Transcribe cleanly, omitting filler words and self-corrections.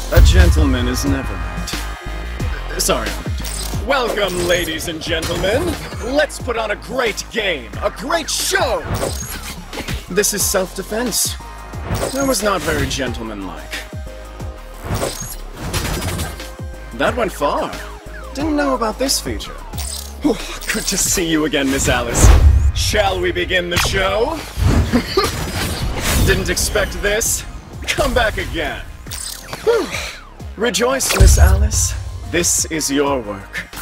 A gentleman is never late. Sorry. Welcome, ladies and gentlemen. Let's put on a great game, a great show. This is self-defense. That was not very gentlemanlike. That went far. Didn't know about this feature. Whew, good to see you again, Miss Alice. Shall we begin the show? Didn't expect this? Come back again. Whew. Rejoice, Miss Alice. This is your work.